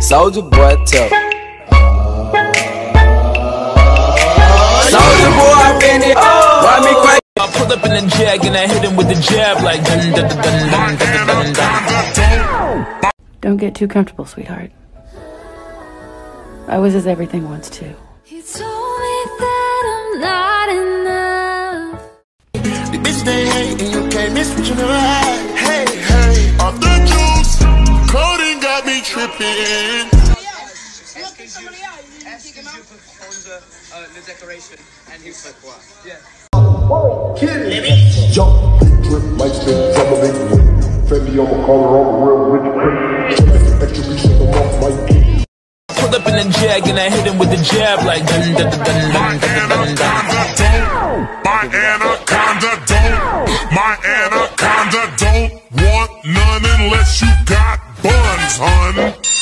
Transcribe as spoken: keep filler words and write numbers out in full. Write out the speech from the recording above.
Soulja Boy tough. Soulja Boy, I been it. Why me crazy? I pull up in the jag and I hit him with the jab like dun dun dun dun dun dun dun. Don't get too comfortable, sweetheart. I was his everything once too. You told me that I'm not enough. The bitch they hate and you can't miss what you never had. Hey, hey, off the juice, coding got me tripping. Le décoration and he said quoi? Yeah. Jump, big drip, light stick, from a big whip. Fendi on my collar, I'm a real rich prick. Extra piece of them off my key. Pull up in the jag and I hit him with the jab like dun dun dun dun dun dun dun. My anaconda don't, my anaconda don't want none unless you got buns, hun.